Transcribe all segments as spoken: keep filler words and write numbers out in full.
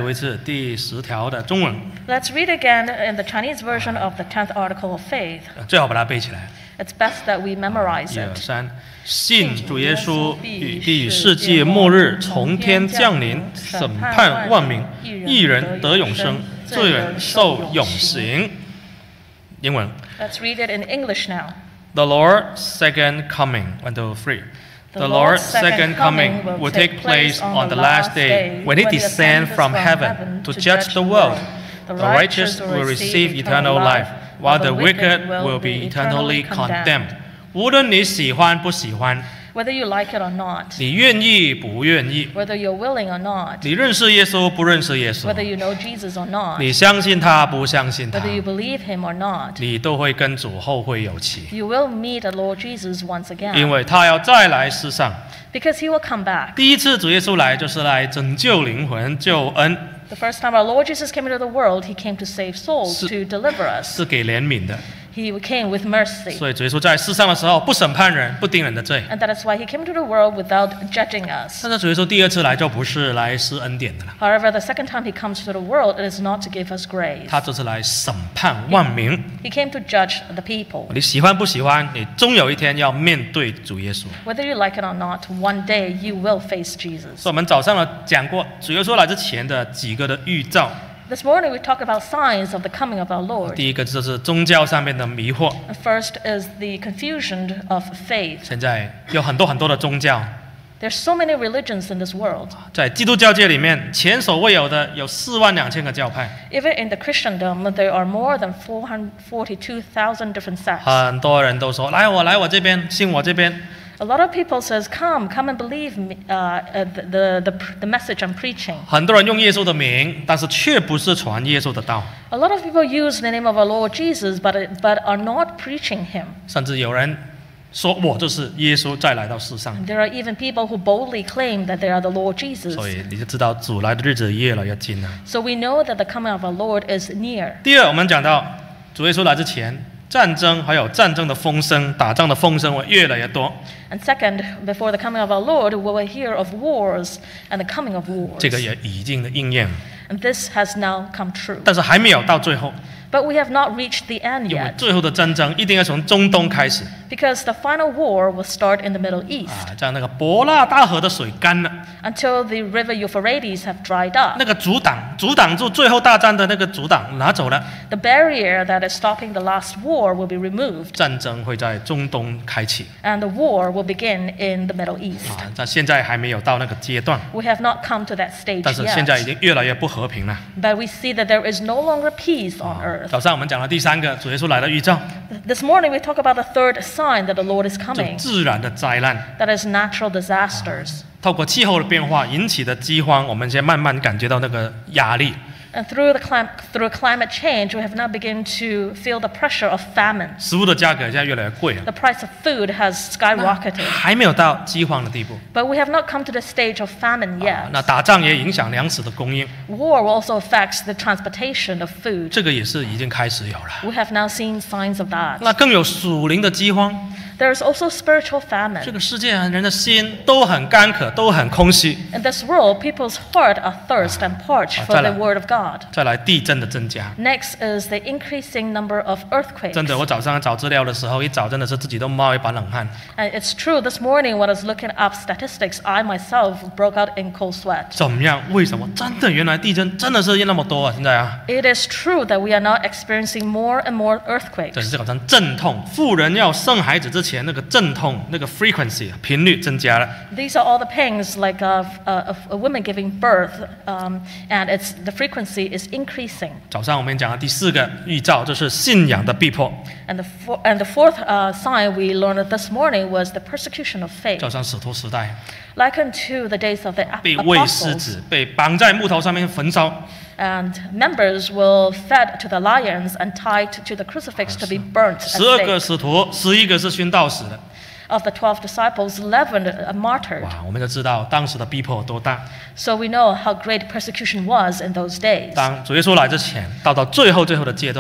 读一次第十条的中文。 Let's read again in the Chinese version of the tenth article of faith. 最好把它背起来。 It's best that we memorize 一二 it. 三，信主耶稣必必与世界末日从天降临，审判万民，义人得永生，罪人受永刑。英文。 Let's read it in English now. The Lord's second coming. One, two, three. The Lord's second coming will take place on the last day when He descends from heaven to judge the world. The righteous will receive eternal life, while the wicked will be eternally condemned. 无论你喜欢不喜欢， Whether you like it or not, 你愿意不愿意， whether you're willing or not, 你认识耶稣不认识耶稣， whether you know Jesus or not, 你相信他不相信他， whether you believe Him or not, 你都会跟主后会有期， you will meet the Lord Jesus once 因 again. 为他要再来世上。 Because He will come back. 第一次主耶稣来就是来拯救灵魂、救恩， The first time our Lord Jesus came into the world, He came to save souls, S- to deliver us. 是给怜悯的。 He came with mercy. 所以主耶稣在世上的时候不审判人，不定人的罪。 And that is why He came into the world without judging us. 但是主耶稣第二次来就不是来施恩典的了， However, the second time He comes to the world, it is not to give us grace. 他就是来审判万民。 He came to judge the people. 你喜欢不喜欢，你终有一天要面对主耶稣。 Whether you like it or not, one day you will face Jesus. 所以我们早上呢讲过主耶稣来之前的几个的预兆。 This morning we talk about signs of the coming of our Lord. 第一个就是宗教上面的迷惑， First is the confusion of faith. 现在有很多很多的宗教， There's so many religions in this world. 在基督教界里面前所未有的有四万两千个教派， Even in the Christendom, there are more than four hundred forty-two thousand different sects. 很多人都说来我来我这边，信我这边。 A lot of people says, "Come, come and believe me, uh, uh, the, the, the message I'm preaching." 很多人用耶稣的名，但是却不是传耶稣的道， A lot of people use the name of our Lord Jesus, but but are not preaching Him. 甚至有人说我就是耶稣再来到世上， There are even people who boldly claim that they are the Lord Jesus. 所以你就知道主来的日子越来越近了。 So we know that the coming of our Lord is near. 第二，我们讲到主耶稣来之前，战争还有战争的风声、打仗的风声会越来越多。 And second, before the coming of our Lord, we will hear of wars and the coming of wars. 这个也已经的应验， And this has now come true. 但是还没有到最后， But we have not reached the end 因为 yet, 最后的战争一定要从中东开始 because the final war will start in the Middle East 啊，这样那个伯拉大河的水干了， until the river Euphrates have dried up. 那个阻挡阻挡住最后大战的那个阻挡拿走了， The barrier that is stopping the last war will be removed, 战争会在中东开启 and the war will begin in the Middle East. 啊，但现在还没有到那个阶段， We have not come to that stage 但是现在已 yet, 经越来越不和平了。 but we see that there is no longer peace on 啊 earth. 早上我们讲了第三个主耶稣来的预兆， This morning we talk about the third sign that the Lord is 就 coming, 自然的灾难。 that is natural disasters. 透过气候的变化引起的饥荒，我们先慢慢感觉到那个压力。 And through the clim- through climate change, we have now begun to feel the pressure of famine. 食物的价格现在越来越贵了， The price of food has skyrocketed, 还没有到饥荒的地步。 but we have not come to the stage of famine 啊 yet. 那打仗也影响粮食的供应， War also affects the transportation of food. 这个也是已经开始有了。 We have now seen signs of that. 那更有属灵的饥荒， There is also spiritual 这 famine. 个世界人的心都很干渴，都很空虚。 In this world, people's heart are thirst and parched for the word of God. 再来地震的增加， Next is the increasing number of earthquakes. 真的，我早上找资料的时候，一找真的是自己都冒一把冷汗。 And it's true, this morning when I was looking up statistics, I myself broke out in cold sweat. 怎么样？为什么？真的，原来地震真的是那么多啊！现在啊， It is true that we are now experiencing more and more 真 earthquakes. 是好像阵痛。妇人要生孩子之前，那个阵痛那个 frequency 频率增加了。 These are all the pangs like of, uh, of a woman giving birth, um, and it's, the frequency is increasing. 早上我们讲的第四个预兆就是信仰的逼迫， And the, four, and the fourth uh, sign we learned this morning was the persecution of faith. 就像使徒时代 Like unto the days of the ap- 被喂狮 apostles, 子，被绑在木头上面焚烧。 and members will fed to the lions and tied to the crucifix to be burnt at 十二个 stake. 使徒，十一个是殉道死的。 Of the twelve disciples, eleven are martyred. 哇，我们就知道当时的逼迫有多大。 So we know how great persecution was in those days. 当主耶稣来之前，到到最后最后的阶段，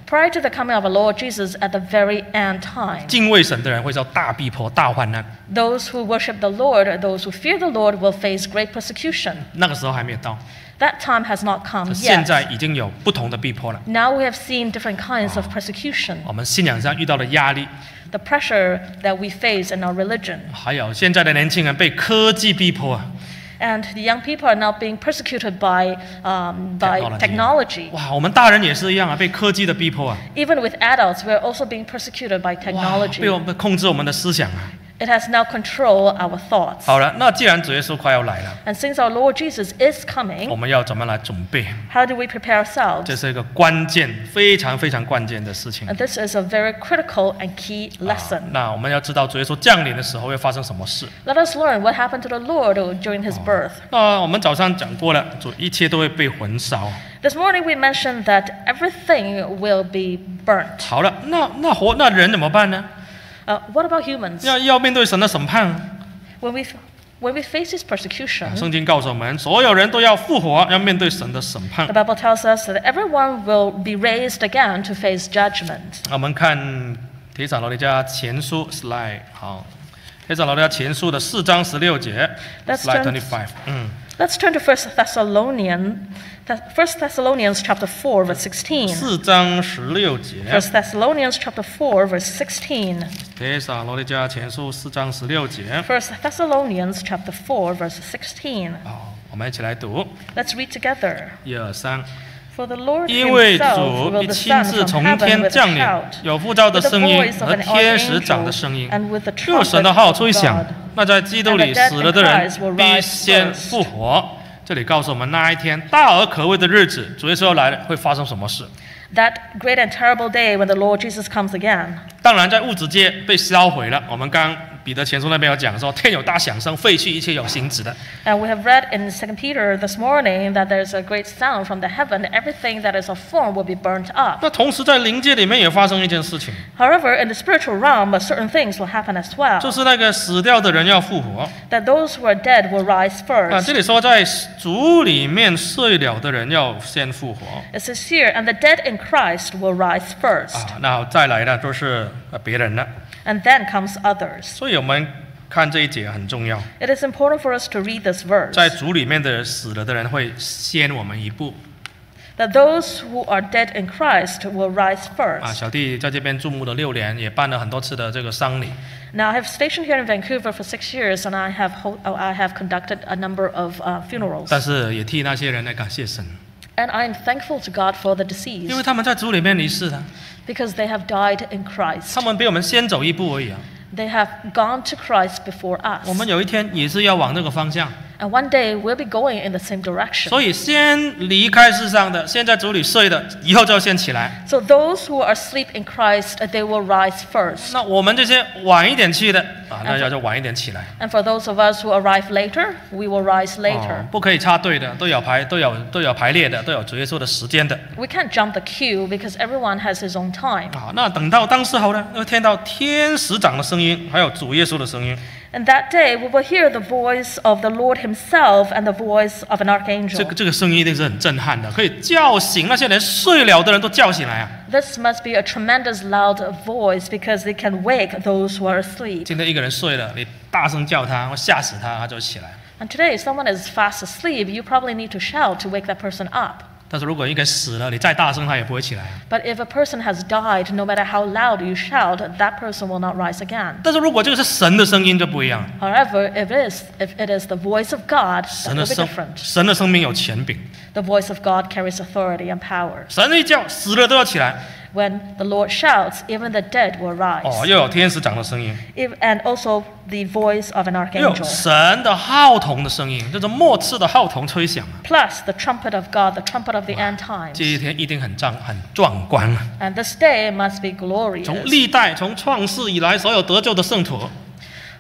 prior to the coming of our Lord Jesus at the very end time. 敬畏神的人会受大逼迫、大患难。 Those who worship the Lord, those who fear the Lord, will face great persecution. 那个时候还没有到， That time has not come 现 yet. 在已经有不同的逼迫了。 Now we have seen different kinds of persecution. 我们信仰上遇到的压力， The pressure that we face in our religion. 还有现在的年轻人被科技逼迫啊。 And the young people are now being persecuted by, um, by technology. 哇，我们大人也是一样啊，被科技的逼迫啊。 Even with adults, we're also being persecuted by 哇， technology. 被我们控制我们的思想啊。 It has now controlled our thoughts. 好了，那既然主耶稣快要来了， And since our Lord Jesus is 我 coming, 们要怎么来准备？ how do we prepare 这 ourselves? 是一个关键，非常非常关键的事情。 And this is a very critical and key 啊 lesson. 那我们要知道主耶稣降临的时候会发生什么事。 Let us learn what happened to the Lord during his birth. 那我们早上讲过了，主一切都会被焚烧。 This morning we mentioned that everything will be burnt. 好了，那那活那人怎么办呢？ Uh, what about humans? 要要面对神的审判。 When we, when we face this persecution, 圣经告诉我们，所有人都要复活，要面对神的审判 the。Bible tells us that everyone will be raised again to face judgment. 我们看提撒罗尼迦前书 slide 好，提撒罗尼迦前书的四章十六节 Let's slide turn- twenty five。嗯， Let's turn to First Thessalonians, First Thessalonians chapter four, verse sixteen. 四章十六节， First Thessalonians chapter four, verse sixteen. 提撒罗尼迦前书四章十六节。 First Thessalonians chapter four, verse sixteen. 好，我们一起来读， Let's read together. 一二三。 For the Lord 因为 himself 主 will 必亲 descend 自 from 从 heaven 天 with a 降临， shout, 有呼召的 with the 声音 voice of 和 an 天使长 archangel, 的声音， and with the 又有神的 trumpet 号 of 吹响 God. 那在基督里 And the dead 死了的人 in Christ will 必 rise 先 first. 复活。这里告诉我们，那一天大而可畏的日子，主耶稣要来了，会发生什么事？ That great and terrible day when the Lord Jesus comes again. 当然，在物质界被销毁了。我们刚彼得前书那边有讲说，天有大响声，废去一切有形质的。 And we have read in Second Peter this morning that there's a great sound from the heaven. Everything that is of form will be burnt up. 那同时在灵界里面也发生一件事情， However, in the spiritual realm, certain things will happen as 就 well. 是那个死掉的人要复活。 That those who are dead will rise 啊，这 first. 里说在主里面睡了的人要先复活。 It says here, and the dead in Christ will rise first. 啊，那再来呢就是呃别人了。 And then comes others. 所以我们看这一节很重要， It is important for us to read this verse. 在主里面的死了的人会先我们一步。 That those who are dead in Christ will rise 啊， first. 小弟在这边注目了六年，也办了很多次的这个丧礼。 Now, I have stationed here in Vancouver for six years, and I have ho- oh, I have conducted a number of uh, funerals. 但是也替那些人来感谢神， And I am thankful to God for the 因为 deceased 他们在主里面离世了， because they have died in Christ. 他们比我们先走一步而已啊。 They have gone to Christ before 我们 us. 有一天也是要往这个方向， And one day we'll be going in the same direction. 所以先离开世上的，先在主里睡的，以后就要先起来。 So those who are asleep in Christ, uh, they will rise first. 那我们这些晚一点去的啊，那要就晚一点起来。 And for those of us who arrive later, we will rise 哦 later. 不可以插队的，都有排，都有都有排列的，都有主耶稣的时间的。 We can't jump the queue because everyone has his own time. 啊，那等到当时候呢，会听到天使长的声音，还有主耶稣的声音。 And that day we will hear the voice of the Lord himself and the voice of an 这 archangel. 个这个声音一定是很震撼的，可以叫醒那些连睡了的人都叫醒来啊！ This must be a tremendous loud voice because it can wake those who are asleep. 今天一个人睡了，你大声叫他，会吓死他，他就起来。 And today, if someone is fast asleep, you probably need to shout to wake that person up. 但是如果一个人死了，你再大声他也不会起来啊。 But if a person has died, no matter how loud you shout, that person will not rise again. 但是如果这个是神的声音就不一样， However, if it is, if it is the voice of God, that 神 will 的 be 生 different. 神的生命有权柄， The voice of God carries authority and power. 神一叫死了都要起来。 When the Lord shouts, even the dead will 哦， rise. 又有天使长的声音， If- And also the voice of an 又有 archangel. 神的号筒的声音，这种末次的号筒吹响啊！ Plus the trumpet of God, the trumpet of the end 这一 times. 天一定很壮很壮观啊！ And this day must be 从 glorious. 历代从创世以来，所有得救的圣徒，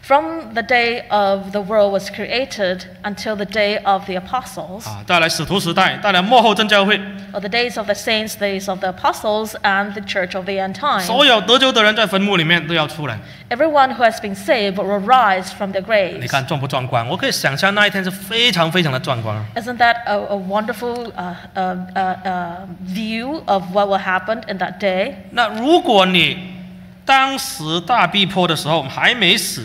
From the day of the world was created until the day of the apostles, 啊，带来使徒时代，带来末后真教会， or the days of the saints, days of the apostles, and the church of the end time. 所有得救的人在坟墓里面都要出来。 Everyone who has been saved will rise from their 你 graves. 看壮不壮观？我可以想象那一天是非常非常的壮观。 Isn't that a, a wonderful uh, uh, uh, uh, view of what will happen in that day? 那如果你当时大逼迫的时候还没死，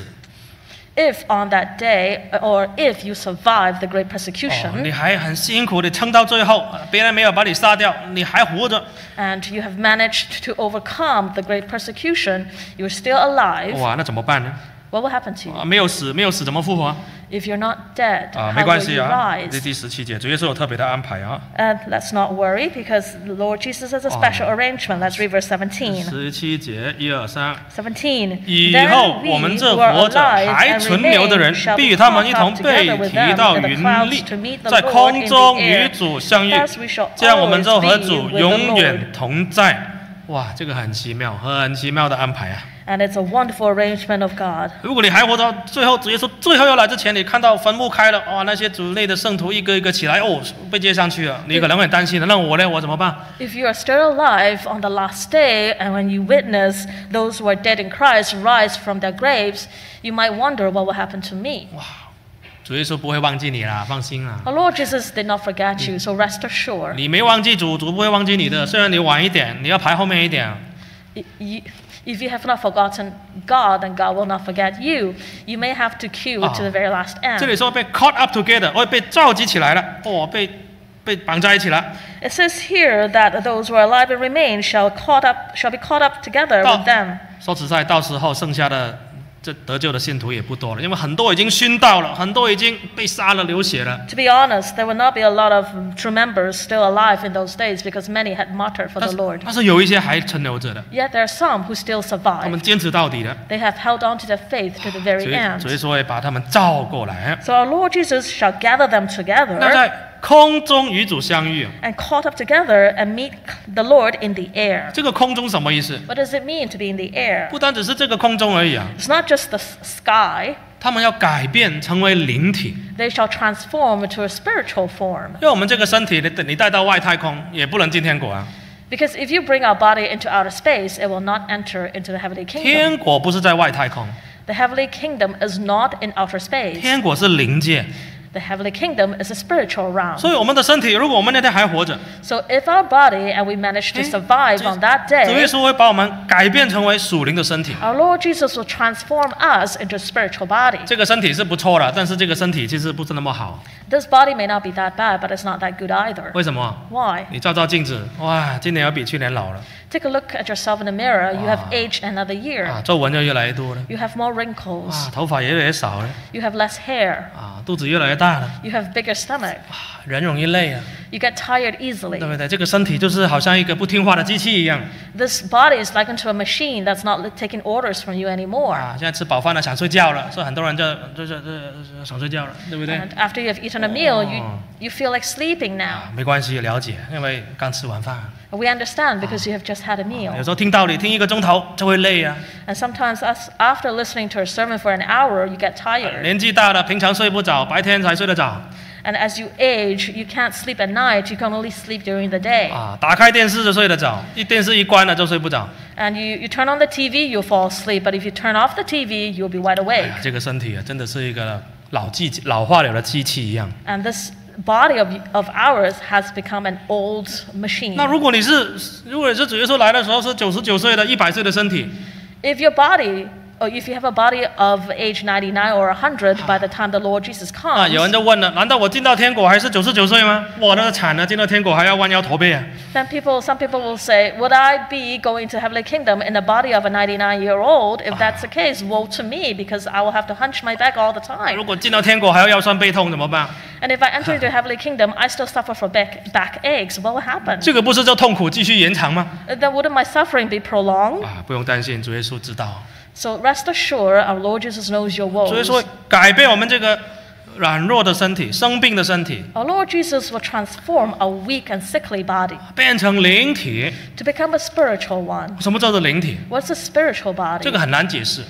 If on that day, or if you survive the great 哦， persecution, 你还很辛苦地撑到最后，别人没有把你杀掉，你还活着， and you have managed to overcome the great persecution, you're still alive, 哇，那怎么办呢？ what will happen to you? 啊，没有死，没有死怎么复活啊？ If you're not dead, 啊， how 没关 will 系 you 啊，这 rise? 第十七节，主耶稣有特别的安排啊。 And let's not worry, because the Lord Jesus has a special arrangement. Let's read verse seventeen. 十七节，一二三。 seventeen. 以后 Then 我们 we 这 who are 活着 alive 还 and 存留的 remain 人， shall 必 be 与他们 caught 一 up 同被 together with 提 them 到 in the 云 clouds 里 to meet，the 在 Lord 空 in 中 the 与 air. 主相遇 Thus we shall， 这样我们 always 就和 be 主 with the 永远 Lord. 同在。哇，这个很奇妙，很奇妙的安排啊！ And it's a wonderful arrangement of God. 如果你还活到最后，主耶稣最后要来之前，你看到坟墓开了，哇，那些主内的圣徒一个一个起来，哦，被接上去了，你可能会担心了，那我呢？我怎么办？ If you are still alive on the last day, and when you witness those who are dead in Christ rise from their graves, you might wonder what will happen to me. 主耶稣不会忘记你啦，放心啦。 Our Lord Jesus did not forget you, so rest assured. 你没忘记主，主不会忘记你的。虽然你晚一点，你要排后面一点。 I- you- If you have not forgotten God, then God will not forget you. You may have to queue to the very last 这 end. 里说被 caught up together，哦，被召集起来了，哦，被被绑在一起了。 It says here that those who are alive and remain shall caught up shall be caught up together 到 with them. 说实在，到时候剩下的这得救的信徒也不多了，因为很多已经殉道了，很多已经被杀了、流血了。 To be honest, there will not be a lot of true members still alive in those days because many had martyred for 但 the 是 Lord. 但是有一些还存留着的， Yet there are some who still 他们 survive. 坚持到底的， They have held on to their faith to the very 所以 end. 所以说会把他们召过来。 So our Lord Jesus shall gather them 那 together 在空中与主相遇， and caught up together and meet the Lord in the air. 这个空中什么意思？ What does it mean to be in the air? 不单只是这个空中而已啊， It's not just the s- sky. 他们要改变成为灵体。 They shall transform into a spiritual form. 因为我们这个身体，你你带到外太空也不能进天国啊。 Because if you bring our body into outer space, it will not enter into the heavenly kingdom. 天国不是在外太空， The heavenly kingdom is not in outer space. 天国是灵界。 The heavenly kingdom is a spiritual realm. 所以我们的身体，如果我们那天还活着， So if our body and we manage to 哎 survive 主 on that 主耶 day, 稣会把我们改变成为属灵的身体。 our Lord Jesus will transform us into a spiritual body. 这个身体是不错的，但是这个身体其实不是那么好。 This body may not be that bad, but it's not that good either. 为什么？ Why? 你照照镜子，哇，今年要比去年老了 Take a look at yourself in the mirror. You have aged another 啊， year. 皱纹就越来越多了， You have more wrinkles. 啊，头发也越来越少了， You have less hair. 啊，肚子越来越大了， You have bigger stomach. 啊，人容易累啊， You get tired 对 easily. 不对？这个身体就是好像一个不听话的机器一样 This body is likened to a machine that's not taking orders from you anymore. 啊。现在吃饱饭了，想睡觉了，所以很多人就就就就想睡觉了，对不对？ And after you have eaten a meal, you, Oh. you feel like sleeping now. 啊，没关系，了解，因为刚吃完饭。 We understand because you have just had a 有 meal. 时候听道理听一个钟头就会累啊， And sometimes us, after listening to a sermon for an hour, you get tired. 年纪大了，平常睡不着，白天才睡得着 And as you age, you can't sleep at night. You can only sleep during the day. 啊。打开电视就睡得着，一电视一关了就睡不着。 And you, you turn on the T V, you'll fall asleep. But if you turn off the T V, you'll be wide 哎 awake. 呀，这个身体啊，真的是一个老机老化了的机器一样。 And this body of, of ours has become an old machine. 那如果你是如果你是主耶稣来的时候是九十九岁的、一百岁的身体， If your body, or if you have a body of age ninety-nine or one hundred by the time the Lord Jesus 啊， comes, 有人就问了：难道我进到天国还是九十九岁吗？我的惨了，进到天国还要弯腰驼背啊！ then people, some people will say, would I be going to heavenly kingdom in the body of a ninety-nine-year-old? If that's the case, woe to me, because I will have to hunch my back all the 如 time. 果进到天国还要腰酸背痛怎么办？ And if I enter into heavenly kingdom, I still suffer from back, back aches. What will happen? 这个不是叫痛苦继续延长吗？ Then wouldn't my suffering be prolonged? 啊，不用担心，主耶稣知道。 So rest assured, our Lord Jesus knows your 所以 woes. 说，改变我们这个软弱的身体、生病的身体， Our Lord Jesus will transform a weak and sickly body 变成灵体。 to become a spiritual one. 什么叫做灵体？ What's a spiritual 这 body? 个很难解释。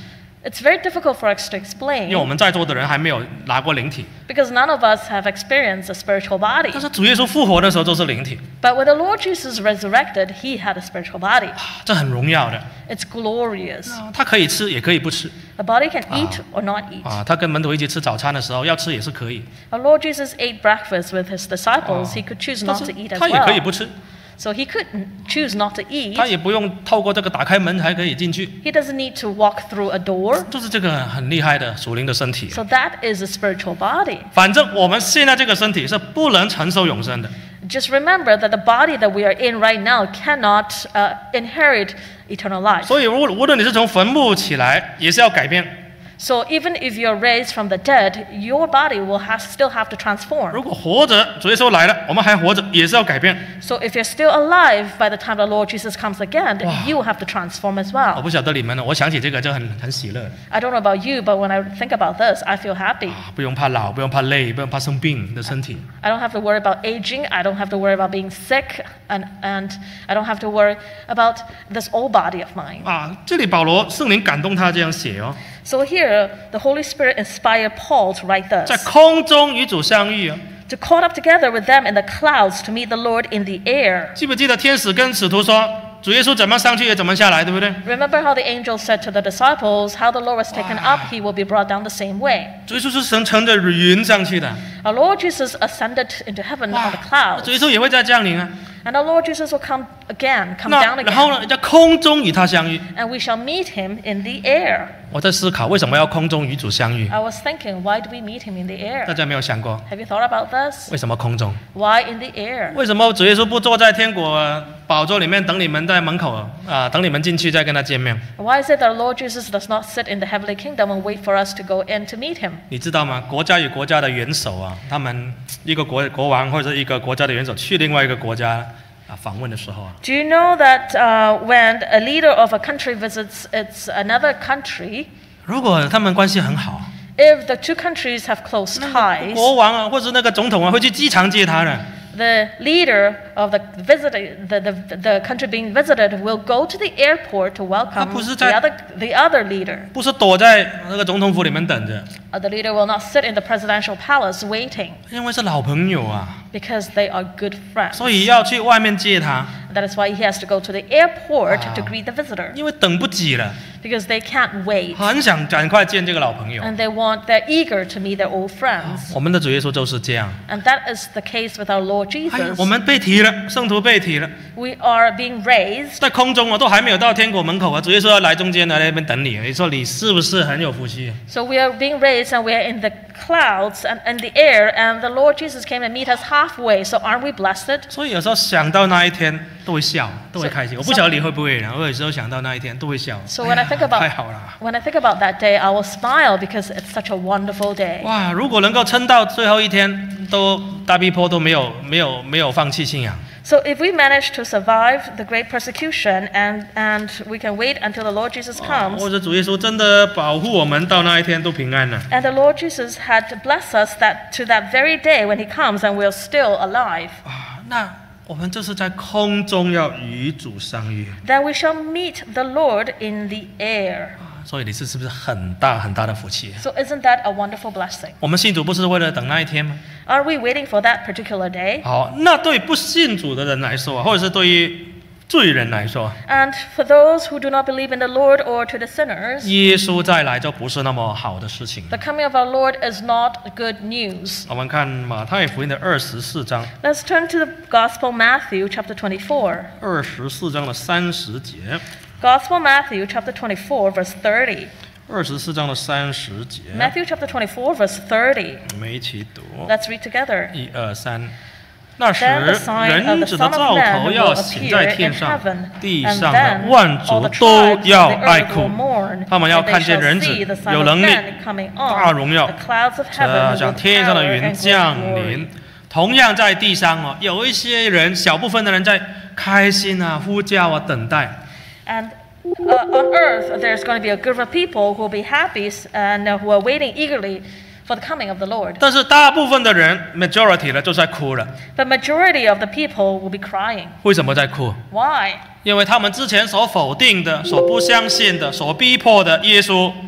It's very difficult for us to explain. 因为我们在座的人还没有拿过灵体。 Because none of us have experienced a spiritual body. 但是主耶稣复活的时候就是灵体。 But when the Lord Jesus resurrected, he had a spiritual body. 这很荣耀的。 It's glorious. 他可以吃，也可以不吃。 A body can eat or not eat. 啊，他跟门徒一起吃早餐的时候，要吃也是可以。 Our Lord Jesus ate breakfast with his disciples. He could choose not to eat as 他也可以 well. 不吃。 So he could choose not to eat. 他也不用透过这个打开门才可以进去。 He doesn't need to walk through a door. 就是这个很厉害的属灵的身体。 So that is a spiritual body. 反正我们现在这个身体是不能承受永生的。 Just remember that the body that we are in right now cannot uh, inherit eternal life. 所以无无论你是从坟墓起来，也是要改变。 So even if you're raised from the dead, your body will have, still have to transform. 如果活着，主耶稣来了，我们还活着，也是要改变。 So if you're still alive by the time the Lord Jesus comes again, you will have to transform as 我 well. 不晓得你们呢，我想起这个就很很喜乐。 I don't know about you, but when I think about this, I feel happy. 不用怕老，不用怕累，不用怕生病的身体。 I don't have to worry about aging. I don't have to worry about being sick. And, and I don't have to worry about this old body of mine. 啊，这里保罗圣灵感动他这样写哦， So here, the Holy Spirit inspired Paul to write 在 this. 空中与主相遇哦。 To caught up together with them in the clouds to meet the Lord in the air. 记不记得天使跟使徒说，主耶稣怎么上去也怎么下来，对不对？ Remember how the angel said to the disciples, how the Lord was taken up, he will be brought down the same way. 主耶稣是乘乘着云上去的， Our Lord Jesus ascended into heaven on the clouds. 主耶稣也会再降临啊。 And our Lord Jesus will come again, come 那 down 然后 again. 呢，在空中与他相遇。 And we shall meet him in the air. 我在思考为什么要空中与主相遇？ I was thinking, why do we meet him in the 大 air? 家没有想过 Have you thought about this? 为什么空中？ Why in the air? 为什么主耶稣不坐在天国宝座里面等你们在门口啊，等你们进去再跟他见面？ Why is it that our Lord Jesus does not sit in the heavenly kingdom and wait for us to go in to meet him? 你知道吗？国家与国家的元首啊，他们一个国国王或者一个国家的元首去另外一个国家啊访问的时候啊， Do you know that uh, when a leader of a country visits its another country, 如果他们关系很好， if the two countries have close ties, 国王啊或者那个总统啊会去机场接他的。 the leader of the visiting the, the, the country being visited will go to the airport to welcome 他不是 the 在- other the other leader. 不是躲在那个总统府里面等着， Uh, the leader will not sit in the presidential palace waiting 因为是老朋友啊， because they are good friends. 所以要去外面接他， That is why he has to go to the airport to greet the visitor 因为等不及了， because they can't wait 很想赶快见这个老朋友。 and they want they're eager to meet their old friends. 我们的主耶稣就是这样。 And that is the case with our Lord 哎呀 Jesus. 我们被提了，圣徒被提了， We are being raised 在空中啊，都还没有到天国门口啊，主耶稣要来中间来那边等你。你说你是不是很有福气？ So we are being raised and we are in the clouds and in the air and the Lord Jesus came and meet us halfway. So aren't we blessed? 所以有时候想到那一天都会笑，都会开心。 So- 我不晓得你会不会，然后有时候想到那一天都会笑。 So 哎 when I 呀 think about 太好了。 when I think about that day, I will smile because it's such a wonderful day. 哇，如果能够撑到最后一天，都大逼迫都没有没有没有放弃信仰， So if we manage to survive the great persecution and, and we can wait until the Lord Jesus 或 comes, 者主耶稣真的保护我们到那一天都平安了。 and the Lord Jesus had to bless us that to that very day when he comes and we're still alive, 啊，那我们就是在空中要与主相遇。 then we shall meet the Lord in the air. 所以你是是不是很大很大的福气？ So isn't that a wonderful blessing? 我们信主不是为了等那一天吗？ Are we waiting for that particular day? 好，那对不信主的人来说，或者是对于罪人来说， And for those who do not believe in the Lord or to the sinners, 耶稣再来就不是那么好的事情。 the coming of our Lord is not good news. 我们看马太福音的二十四章， Let's turn to the Gospel Matthew chapter twenty-four. 二十四章的三十节， Gospel Matthew chapter twenty-four verse thirty. 二十四章的三十节， Matthew chapter twenty-four verse thirty. 我们一起读， Let's read together. 一二三。那时， Then the sign of 人 the 子的 Son of 兆 Man 头要 will 显在 appear 天 in 上 heaven, 地 and 上的 then 万 all 族 the 都 tribes of 要 the 哀 earth 哭 will mourn, 他们要 and they 看见 shall 人子 see the Son 有 of 能力 Man coming 大 on, 荣耀 the clouds of 这 heaven 像 with 天上的 power 云 and 降 great 临 glory. 同样在地上哦，有一些人，小部分的人在开心啊、呼叫啊、等待。 And uh, on earth, there's going to be a group of people who will be happy and uh, who are waiting eagerly for the coming of the Lord. 但是大部分的人 ，majority 呢，就在哭了。 The majority of the people will be crying. 为什么在哭？ Why? 因为他们之前所否定的、所不相信的、所逼迫的耶稣，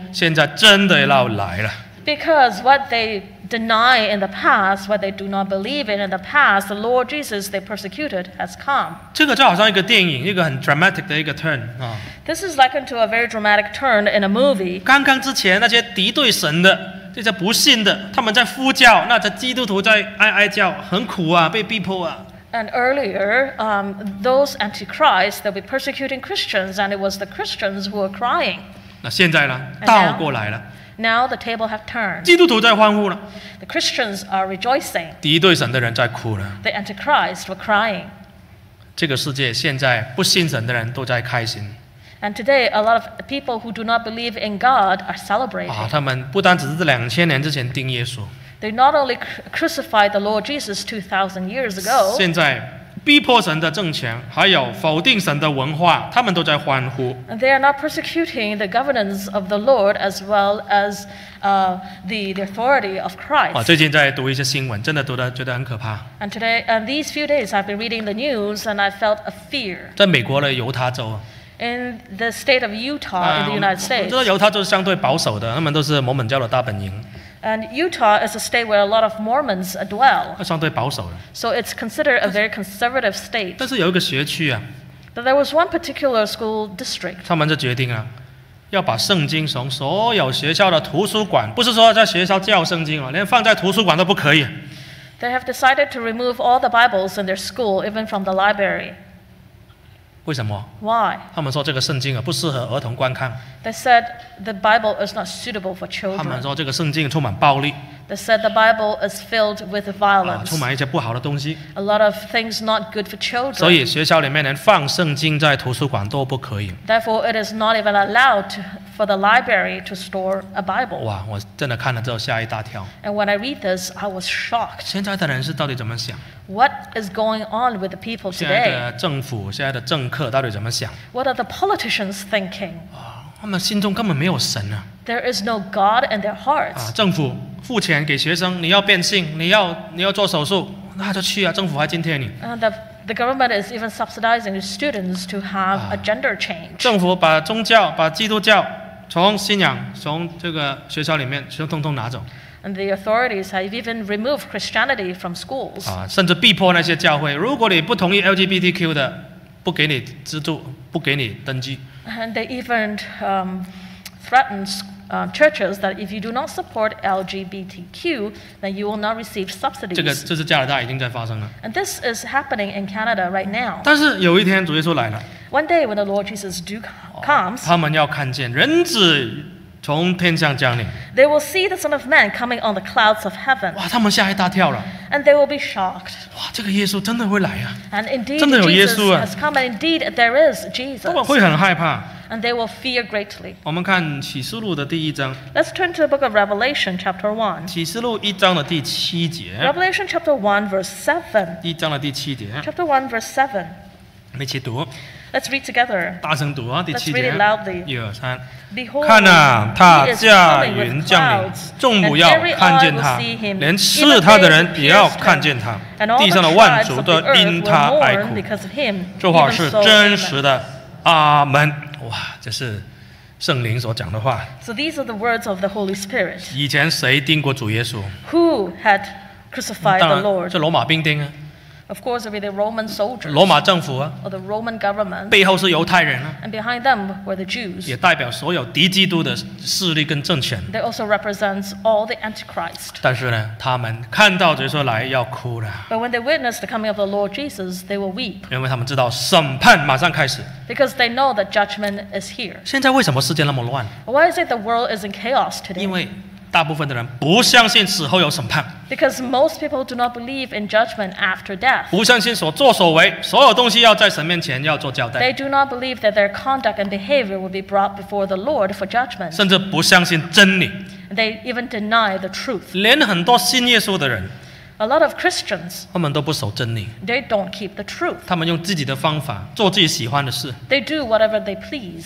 现在真的要来了。 Because what they deny in the past, what they do not believe in in the past, the Lord Jesus they persecuted has come. 这个就好像一个电影，一个很 dramatic 的一个 turn 啊。 This is likened to a very dramatic turn in a movie. 刚刚之前那些敌对神的、这些不信的，他们在呼叫，那这基督徒在哀哀叫，很苦啊，被逼迫啊。 And earlier, um, those antichrists that were persecuting Christians, and it was the Christians who were crying. 那现在呢， And 倒 now- 过来了， Now the table have turned. 基督徒在欢呼了， The Christians are rejoicing. 敌对神的人在哭了。 The antichrists were crying. 这个世界现在不信神的人都在开心 And today, a lot of people who do not believe in God are 啊！ celebrating. 他们不单只是两千年之前钉耶稣， They not only cru- crucified the Lord Jesus two thousand years ago, 现在逼迫神的政权，还有否定神的文化，他们都在欢呼。 and they are not persecuting the governance of the Lord as well as uh, the, the authority of 啊， Christ. 最近在读一些新闻，真的读的觉得很可怕。 And today, and these few days, I've been reading the news, and I felt a fear. 在美国的犹他州啊， In the state of Utah 啊 in the 我 United 我 States, 知道犹他州是相对保守的，他们都是摩门教的大本营， and Utah is a state where a lot of Mormons dwell, 相对保守的。 so it's considered a very conservative state. 但是有一个学区啊， But there was one particular school district. 他们就决定啊，要把圣经从所有学校的图书馆，不是说在学校教圣经啊，连放在图书馆都不可以。 They have decided to remove all the Bibles in their school, even from the library. 为什么？ Why? 他们说这个圣经啊不适合儿童观看， They said the Bible is not suitable for 他们 children. 说这个圣经充满暴力 They said the Bible is filled with 啊， violence, 充满一些不好的东西， a lot of things not good for 所 children. 以学校里面连放圣经在图书馆都不可以。 Therefore, it is not even allowed to, for the library to store a Bible. 哇，我真的看了之后吓一大跳。 And when I read this, I was shocked. 现在的人是到底怎么想？ What is going on with the people 现在 today? 的政府、现在的政客到底怎么想？ What are the politicians thinking? 他们心中根本没有神啊！ There is no God in their 啊， hearts. 政府付钱给学生，你要变性，你要你要做手术，那就去啊，政府还津贴你。 And the, the government is even subsidizing the students to have a gender change. 政府把宗教、把基督教从信仰、从这个学校里面全通通拿走 And the authorities have even removed Christianity from schools. 啊，甚至逼迫那些教会，如果你不同意 L G B T Q 的，不给你资助，不给你登记。 And they even um, threatened uh, churches that if you do not support L G B T Q, then you will not receive 这个 subsidies. 这是加拿大已经在发生了。 And this is happening in Canada right now. 但是有一天主耶稣来了， One day when the Lord Jesus do comes, 他们要看见人子从天上降临， they will see the Son of Man coming on the clouds of heaven, 哇，他们吓一大跳了。 and they will be shocked. 哇，这个耶稣真的会来啊！ And indeed, 真的有耶 Jesus 稣啊。 has come, and indeed there is 他们 Jesus, 会很害怕。 and they will fear greatly. 我们看启示录的第一章， Let's turn to the book of Revelation, chapter one. 启示录一章的第七节， Revelation chapter one, verse seven. 一章的第七节， Chapter one, verse seven. 我们一起读， Let's read together. 大声读啊！第 Let's 七 read 节 it，loudly. 一二三。 Behold, 看啊，他 he is 驾 coming 云 with 降临 clouds, 众母 and 要 every 看 eye 见 will 他 see him, 连 even 刺他的 they 人 who 也要 pierced 看 him, 见他 and all 地 the 上的万 tribes 族 of 都 the 因 earth 他 will 哀 mourn 哭。 because of him. 这话 Even 是 so, 真 amen. 实的，阿门。哇，这是圣灵所讲的话。 So these are the words of the Holy Spirit. 以前谁钉过主耶稣？ Who had crucified 当 the 然 Lord? 是罗马兵丁啊， Of course, it would be the Roman soldiers 罗马政府啊， or the Roman government, 背后是犹太人啊， and behind them were the Jews. 也代表所有敌基督的势力跟政权。 They also represents all the Antichrist. 但是呢，他们看到主耶稣来要哭了， But when they witness the coming of the Lord Jesus, they will weep 因为他们知道审判马上开始。 because they know that judgment is here. 现在为什么世界那么乱？ Why is it the world is in chaos 因 today? 为大部分的人不相信死后有审判， Because most people do not believe in judgment after death. 不相信所作所为，所有东西要在神面前要做交代， They do not believe that their conduct and behavior will be brought before the Lord for judgment. 甚至不相信真理。 They even deny the truth. 连很多信耶稣的人， A lot of Christians, 他们都不守真理， they don't keep the truth. 他们用自己的方法做自己喜欢的事， They do whatever they please.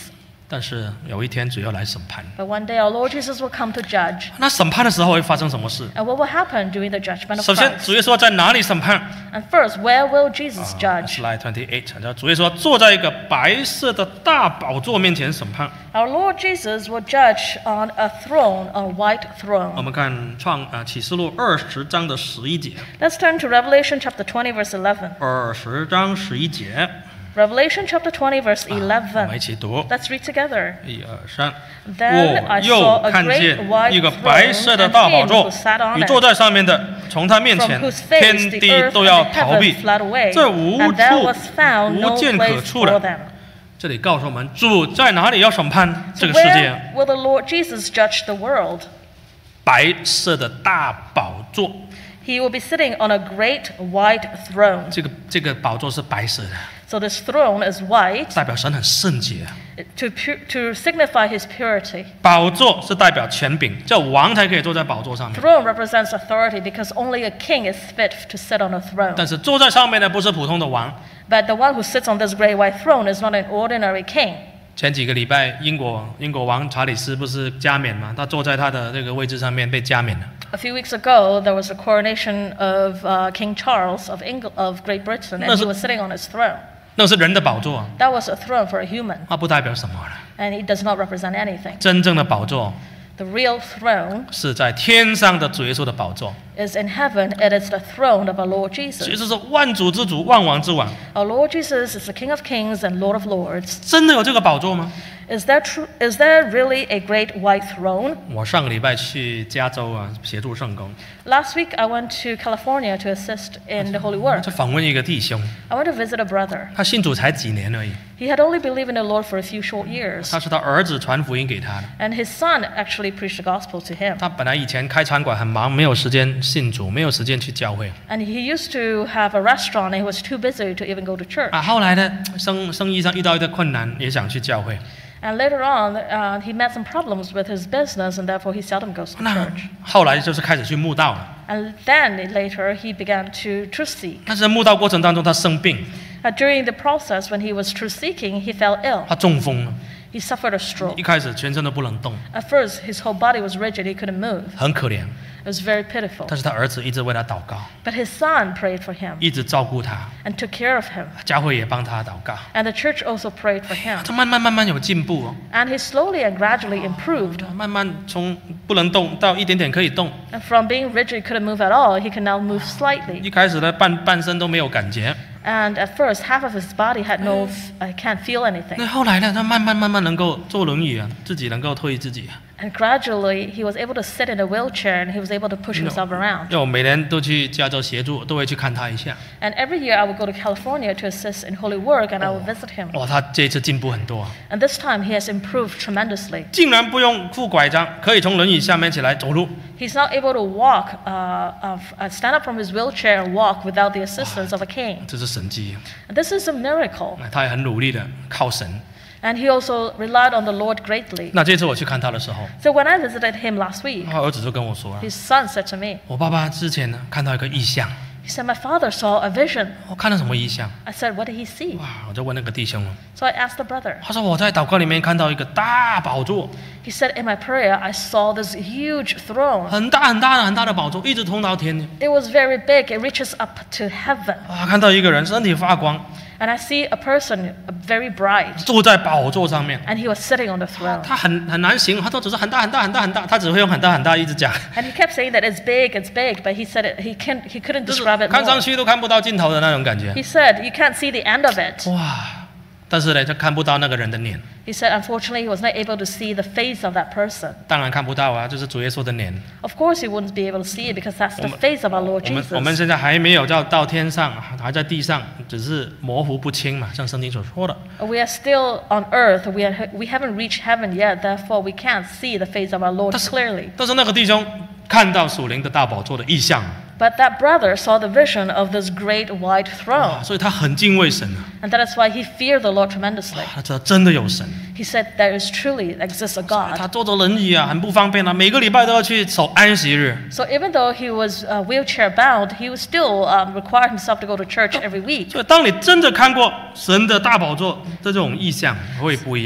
但是有一天主要来审判。 But one day our Lord Jesus will come to judge. 那审判的时候会发生什么事？ And what will happen during the judgment of 首先， Christ? 主耶稣在哪里审判？ And first, where will Jesus judge? Slide twenty-eight， 主耶稣坐在一个白色的大宝座面前审判。 Our Lord Jesus will judge on a throne, a white 我 throne. 们看创啊启示录二十章的十一节， Let's turn to Revelation chapter twenty, verse eleven. 二十章十一节， Revelation chapter twenty, verse 我们 eleven. 一起读。 Let's read together. 一二三， Then I 我又 saw a 看 great 见 white 一个 throne 白色的 and 大宝 him 座 who sat on 与 it, 坐在上面的，从他面 from 前 whose face 天 the 地 earth 都 and 要 the 逃避 heavens fled away, 这无 and there 处 was found 无 no 见可 place 处 for 了。 them. 这里告诉我们，主在哪里要审判这 So 个世界？ where will the Lord Jesus judge the world? 白色的大宝座， He will be sitting on a great white throne. 这个这个宝座是白色的， So this throne is white 代表神很圣洁。 to, pu- to signify his purity. 宝座是代表权柄，叫王才可以坐在宝座上面。 Throne represents authority because only a king is fit to sit on a throne. 但是坐在上面的不是普通的王。 But the one who sits on this great white throne is not an ordinary king. 前几个礼拜，英国英国王查理斯不是加冕吗？他坐在他的那个位置上面被加冕了。 A few weeks ago, there was a coronation of uh, King Charles of, Engl- of Great Britain, and No, he so- was sitting on his throne. 那是人的宝座， That was a throne for a human, 它不代表什么了。 and it does not represent anything. 真正的宝座 The real throne 是在天上的主耶稣的宝座。 is in heaven. It is the throne of our Lord 主耶 Jesus. 稣是万主之主，万王之王。 Our Lord Jesus is the King of Kings and Lord of Lords. 真的有这个宝座吗？ Is there true? Is there really a great white throne? 我上个礼拜去加州啊，协助圣工， Last week, I went to California to assist in the Holy Work. 去访问一个弟兄， I went to visit a brother. 他信主才几年而已， He had only believed in the Lord for a few short years, 他是他儿子传福音给他的。 and his son actually preached the gospel to him. 他本来以前开餐馆很忙，没有时间信主，没有时间去教会 And he used to have a restaurant, and he was too busy to even go to church. 啊。后来呢，生生意上遇到一个困难，也想去教会。 And later on, uh, he met some problems with his business, and therefore he seldom goes to 那 church. 后来就是开始去慕道了。 And then later, he began to truth seek. 但是在慕道过程当中，他生病， Uh, during the process, when he was truth seeking, he fell ill. 他中风了。 He suffered a stroke. 一开始全身都不能动， At first, his whole body was rigid; he couldn't move. 很可怜。 It was very pitiful. 但是他儿子一直为他祷告， But his son prayed for him 一直照顾他， and took care of him. 教会也帮他祷告。 And the church also prayed for him. 他慢慢慢慢有进步哦， And he slowly and gradually improved. 慢慢从不能动到一点点可以动。 And from being rigid, couldn't move at all, he can now move slightly. 一开始呢，半半身都没有感觉， And at first, half of his body had no, f- uh, can't feel 那 anything. 后来呢，他慢慢慢慢能够坐轮椅啊，自己能够推自己。 And gradually, he was able to sit in a wheelchair and he was able to push himself around. 因为我每年都去加州协助，都会去看他一下。 And every year, I would go to California to assist in holy work, and I would visit him. 哇，他这一次进步很多啊， And this time, he has improved tremendously. 竟然不用扶拐杖，可以从轮椅下面起来走路。 He's now able to walk, uh, of, uh, stand up from his wheelchair and walk without the assistance of a cane. 这是神迹， And this is a miracle. 他也很努力的靠神。 And he also relied on the Lord greatly. 那这次我去看他的时候， So when I visited him last week, 他儿子就跟我说了， his son said to me, 我爸爸之前呢看到一个异象， he said, my father saw a vision. 我看到什么异象？ I said, what did he see? 哇，我就问那个弟兄了， So I asked the brother. 他说我在祷告里面看到一个大宝座， He said, in my prayer, I saw this huge throne. 很大很大的很大的宝座，一直通到天。 It was very big. It reaches up to heaven. 啊，看到一个人身体发光， And I see a person, uh, very bright, 坐在宝座上面。 and he was sitting on the throne. 他很很难形容，他都只是很大很大很大很大，他只会用很大很大一直讲， And he kept saying that it's big, it's big, but he said it, he, can't, he couldn't 就是 describe it 看上 more. 去都看不到尽头的那种感觉。 He said, you can't see the end of it. 哇！但是呢，就看不到那个人的脸， He said, unfortunately, he was not able to see the face of that person. 当然看不到啊，就是主耶稣的脸。 Of course, he wouldn't be able to see it because that's the face of our Lord 我们我们 Jesus. 现在还没有到到天上，还在地上，只是模糊不清嘛，像圣经所说的。 We are still on earth. We, are, we haven't reached heaven yet. Therefore, we can't see the face of our Lord 但是 clearly. 但是那个弟兄看到属灵的大宝座的意象， But that brother saw the vision of this great white 啊 throne. 所以他很敬畏神啊， And that is why he feared the Lord tremendously. 他知道真的有神。 He said, there is truly exists a 他 God. 坐着轮椅啊，很不方便啊，每个礼拜都要去守安息日。 So even though he was uh, wheelchair bound, he was still um, required himself to go to church every week. 所以当你真的看过神的大宝座的这种意象，会不一样。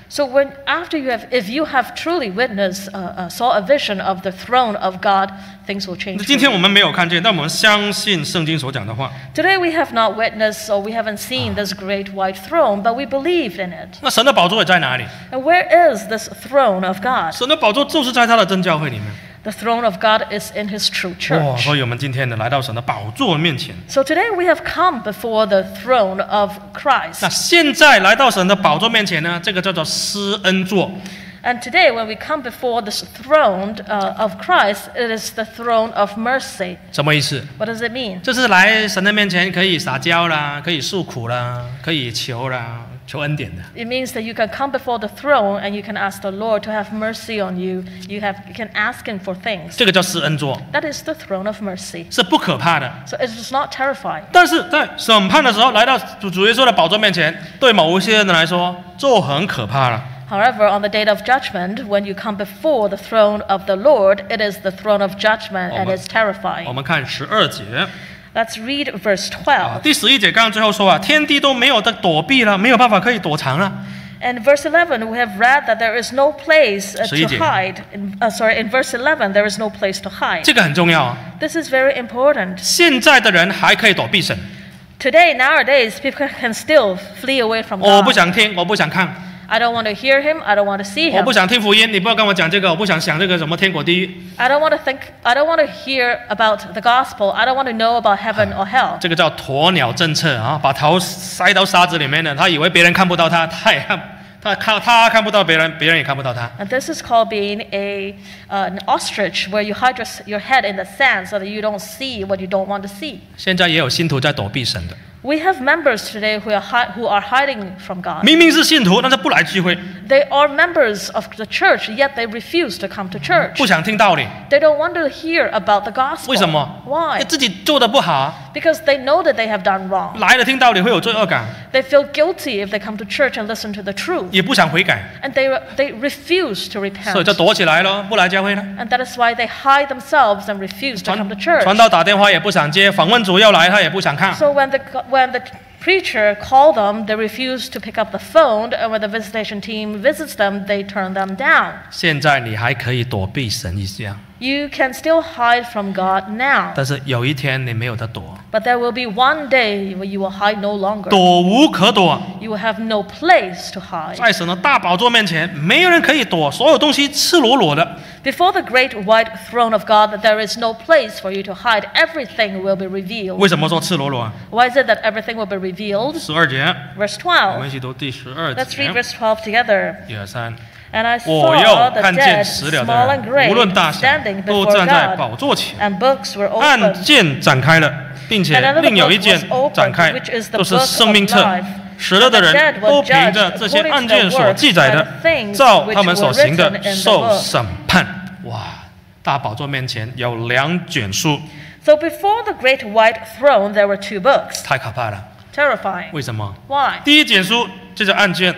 So when after you have, if you have truly witnessed, uh, uh, saw a vision of the throne of God, things will change. 今天我们没有看见，但我们相信圣经所讲的话。 Today we have not witnessed or we haven't seen this great white throne, but we believe in it. 那神的宝座也在哪里？ And where is this throne of God? 神的宝座就是在他的真教会里面。 The throne of God is in His true 哇， church. 所以我们今天呢来到神的宝座面前。 So today we have come before the throne of 那 Christ. 现在来到神的宝座面前呢，这个叫做施恩座。 And today when we come before this throne uh, of Christ, it is the throne of mercy. 什么意思？ What does it mean? 就是来神的面前可以撒娇啦，可以诉苦啦，可以求啦，求恩典的。 It means that you can come before the throne and you can ask the Lord to have mercy on you. You have you can ask Him for things. 这个叫施恩座， That is the throne of mercy. 是不可怕的。 So it is not terrifying. 但是在审判的时候，来到主主耶稣的宝座面前，对某一些人来说就很可怕了。 However, on the day of judgment, when you come before the throne of the Lord, it is the throne of judgment and it's 我 terrifying. 们看十二节。 Let's read verse 啊， twelve. 第十一节刚刚最后说啊，天地都没有的躲避了，没有办法可以躲藏了。 And verse eleven, we have read that there is no place uh, 十一 to 节。 hide. In, uh, sorry, in verse eleven, there is no place to hide. 这个很重要啊。 This is very important. 现在的人还可以躲避神， Today, nowadays, people can still flee away from 我不 God. 想听，我不想看， I don't want to hear Him. I don't want to see 我 Him. 不想听福音，你不要跟我讲这个，我不想想这个什么天国地狱， I don't want to think. I don't want to hear about the gospel. I don't want to know about heaven or hell. 这个叫鸵鸟政策啊，把头塞到沙子里面了，他以为别人看不到他，他也看，他看他看不到别人，别人也看不到他。 And this is called being a uh, an ostrich, where you hide your, your head in the sand so that you don't see what you don't want to see. 现在也有信徒在躲避神的， We have members today who are hi- who are hiding from God. 明明是信徒，但是不来聚会， They are members of the church, yet they refuse to come to church. 不想听道理， They don't want to hear about the gospel. 为什么？ Why? 自己做的不好啊， Because they know that they have done wrong. 来了听道理会有罪恶感， They feel guilty if they come to church and listen to the truth. 也不想悔改， And they, they refuse to 所以就 repent. 躲起来了，不来教会了。 And that is why they hide themselves and refuse to 传 come to church. 传道打电话也不想接，访问组要来他也不想看。 So when the, when the preacher call them, they refuse to pick up the phone. And when the visitation team visits them, they turn them down. 现在你还可以躲避神一下， You can still hide from God now. 但是有一天你没有得躲， But there will be one day where you will hide no longer. 躲无可躲。 You will have no place to hide. 在神的大宝座面前，没有人可以躲，所有东西赤裸裸的。 Before the great white throne of God, that there is no place for you to hide. Everything will be revealed. 为什么说赤裸裸啊？ Why is it that everything will be revealed? 十二节， Verse 我们 twelve. 一起读第十二 Let's 节 read。verse twelve together. 一二三， And I 我 saw 又 the 看见 dead, 死了 small 的 and 人，无论 great, 大小， standing 都 before 站在 God. 宝座前。 And books were 案 opened. 件展开了，并且 And another 另有一 book 件 was opened, 展开 which is，the 都是 book 生命 of 册 life. 死了的 And the 人 dead 都 were 凭着 judged 这些 according 案 to 件 their 所 works 记载 by 的 the，things 照 which 他们所 were 行的 written in the 受 book. 审判。哇！大宝座面前有两卷书， So before the great white throne, there were two books. 太可怕了。 Terrifying. 为什么？ Why? 第一卷书就是案件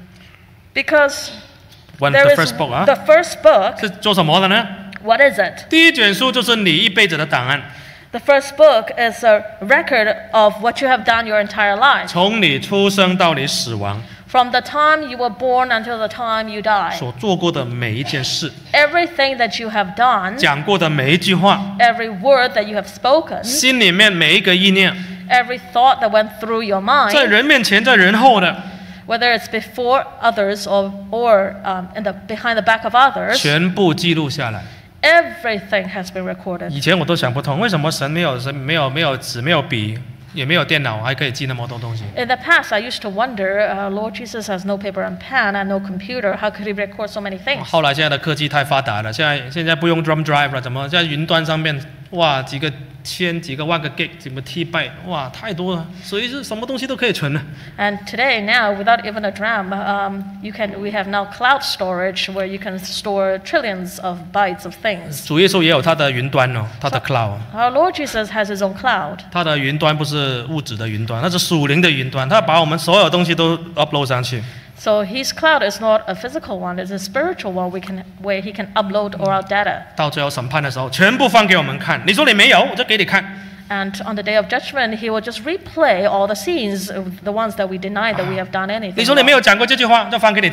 Because ，one there the is first book 啊 the，first book. 是做什么的呢？ What is it? 第一卷书就是你一辈子的档案， The first book is a record of what you have done your entire life. 从你出生到你死亡 From the time you were born until the time you die. 所做过的每一件事， Everything that you have done, 讲过的每一句话， every word that you have spoken, 心里面每一个意念， every thought that went through your 在 mind, 人面前，在人后的， whether it's before others or, or um, in the, behind the back of others, 全部记录下来。 everything has been recorded. 以前我都想不通，为什么神没有神没有没有纸没有笔也没有电脑，还可以记那么多东西？ In the past, I used to wonder, uh, Lord Jesus has no paper and pen and no computer. How could he record so many things? 后来现在的科技太发达了，现在现在不用 drum drive 了，怎么在云端上面哇几个千几个万个 gig 几个 T byte 哇太多了，所以是什么东西都可以存了。 And today, now, without even a dram, um, you can. We have now cloud storage where you can store trillions of bytes of things. 主耶稣也有他的云端哦，他的 cloud， Our Lord Jesus has his own cloud. 他的云端不是物质的云端，那是属灵的云端，他把我们所有东西都 upload 上去。 So his cloud is not a physical one; it's a spiritual one. We can where he can upload all our data. 到最后审判的时候，全部放给我们看。你说你没有，我就给你看。 And on the day of judgment, he will just replay all the scenes, the ones that we deny that we have done anything. 你说你没 wrong. 有讲过这句话，就放给你听。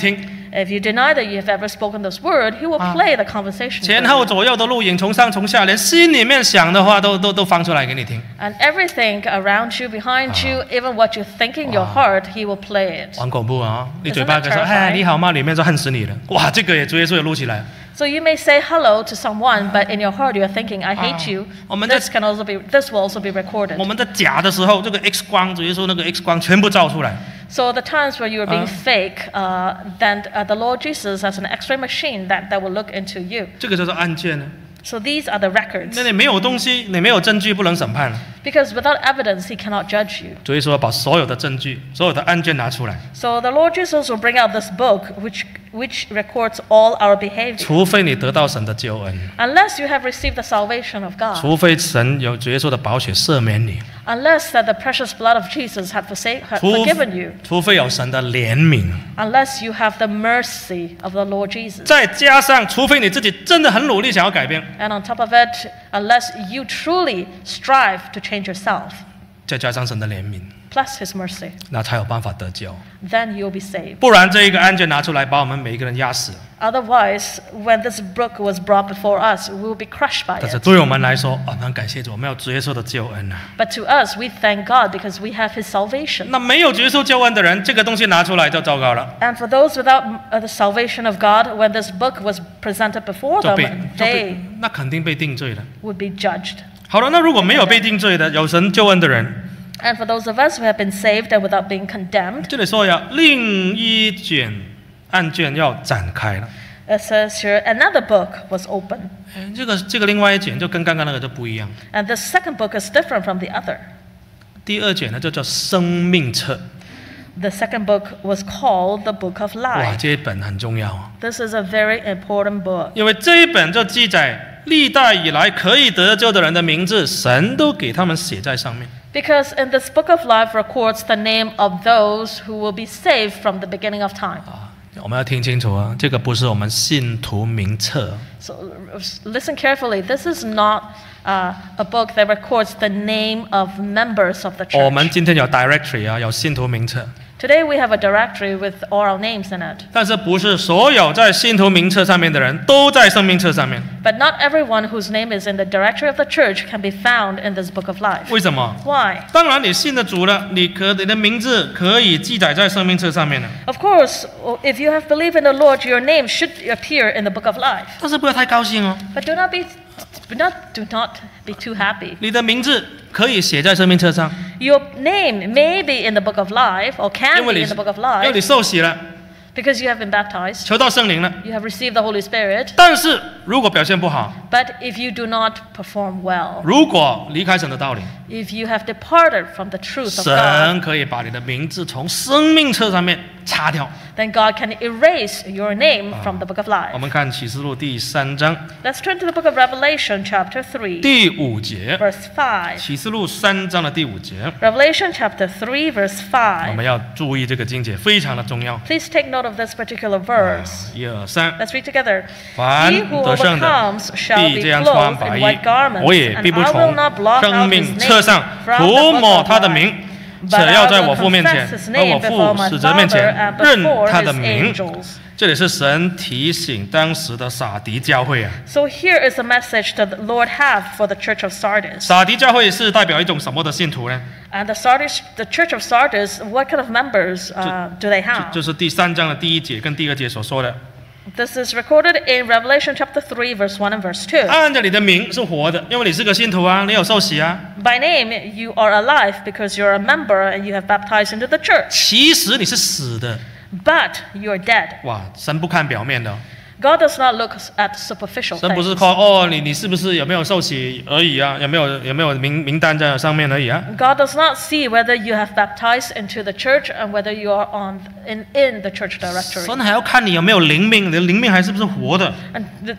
If you deny that you have ever spoken this word, he will play the conversation. 前后左右都录影，从上从下，连心里面想的话都都都放出来给你听。 And everything around you, behind you, even what you think in your heart, he will play it. 很恐怖啊！你嘴巴跟说，哎，你好吗？里面就恨死你了。哇，这个也主耶稣也录起来。 So you may say hello to someone, but in your heart you are thinking, I hate you. This can also be, this will also be recorded. 我们在假的时候，这个 X 光，主耶稣那个 X 光全部照出来。 So the times where you are being fake, uh, then uh, the Lord Jesus has an X-ray machine that, that will look into you. 这个叫做案件呢。 So these are the records. 那你没有东西，你没有证据，不能审判。 Because without evidence, he cannot judge you. 主耶稣把所有的证据、所有的案件拿出来。 So the Lord Jesus will bring out this book, which which records all our behavior. 除非你得到神的救恩。 Unless you have received the salvation of God. 除非神有主耶稣的宝血赦免你。 Unless that the precious blood of Jesus had forgiven you. 除非有神的怜悯。 Unless you have the mercy of the Lord Jesus. 再加上，除非你自己真的很努力想要改变。 And on top of it, unless you truly strive to change yourself. 再加上神的怜悯。 Plus His mercy. 那才有办法得救。 Then you'll be saved. 不然这一个案件拿出来，把我们每一个人压死。 Otherwise, when this book was brought before us, we will be crushed by it. 但是对我们来说，啊，很感谢主，我们有主耶稣的救恩啊。 But to us, we thank God because we have His salvation. 那没有主耶稣救恩的人，这个东西拿出来就糟糕了。 And for those without the salvation of God, when this book was presented before them, they 那肯定被定罪了。 would be judged. 好了，那如果没有被定罪的，有神救恩的人。 And for those of us who have been saved and without being condemned, 这里说呀，另一卷案件要展开了。 It says here another book was opened. 这个这个另外一卷就跟刚刚那个就不一样。 And the second book is different from the other. 第二卷呢就叫生命册。 The second book was called the Book of Life. 哇，这一本很重要啊。 This is a very important book. 因为这一本就记载历代以来可以得救的人的名字，神都给他们写在上面。 Because in this book of life records the name of those who will be saved from the beginning of time. 啊，我们要听清楚啊，这个不是我们信徒名册。 So listen carefully. This is not uh, a book that records the name of members of the church. 我们今天有 directory 啊，有信徒名册。 Today we have a directory with all our names in it. 但是不是所有在信徒名册上面的人都在生命册上面。 But not everyone whose name is in the directory of the church can be found in this book of life. 为什么 Why? 当然，你信了主了，你可你的名字可以记载在生命册上面了。 Of course, if you have believed in the Lord, your name should appear in the book of life. 但是不要太高兴哦。 But do not be, do not, do not be too happy. 你的名字可以写在生命册上。 Your name may be in the book of life or can be in the book of 因为你 life 受洗了， because you have been baptized. 求到圣灵了。 You have received the Holy Spirit. 但是如果表现不好， But if you do not perform well, 如果离开神的道理， if you have departed from the truth of God, 神可以把你的名字从生命册上面擦掉。 then God can erase your name from the book of 我 life. 们看启示录第三章 Let's turn to the book of Revelation, chapter three, 第五节。 verse five. 启示录三章的第五节， Revelation chapter three, verse 我 five. 们要注意这个经节，非常的重要。 Please take note of this particular verse. 一二三， Let's read together. 凡 He who 得胜的 overcomes shall 必 be 这样穿 clothed 白 in 衣 white garments, 我也 and 必不 I will 从 not blot 生 out his 命 name 册上 from the 涂 book 抹 of 他的 life. 名，只 But 要 I 在 will 我父面 confess 前 his 和我 name before 父 my 使者面 Father 前 and 认 before 他的 his 名。 angels. 这里是神提醒当时的撒狄教会啊。 So here is a message that the Lord have for the church of Sardis. 撒狄教会是代表一种什么的信徒呢？ And the Sardis, the church of Sardis, what kind of members uh, do they 就 have? 就是第三章的第一节跟第二节所说的。 This is recorded in Revelation chapter three, verse one and verse two. 按着你的名是活的，因为你是个信徒啊，你有受洗啊。 By name, you are alive because you're a member and you have baptized into the church. 其实你是死的。 But you're dead. 哇，神不看表面的哦。 God does not look at superficial 神不是 things. 看哦，你你是不是有没有受洗而已啊？有没有有没有名名单在上面而已啊？ God does not see whether you have baptized into the church and whether you are on in, in the church directory. 神还要看你有没有灵命，你的灵命还是不是活的？ And the,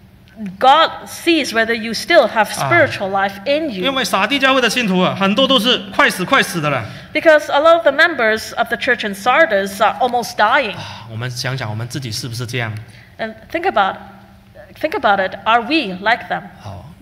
God sees whether you still have spiritual life in 因 you. 为撒狄教会的信徒啊，很多都是快死快死的了。 Because a lot of the members of the church in Sardis are almost dying. 我们想想，我们自己是不是这样？ And think about think about it. Are we like them? 好，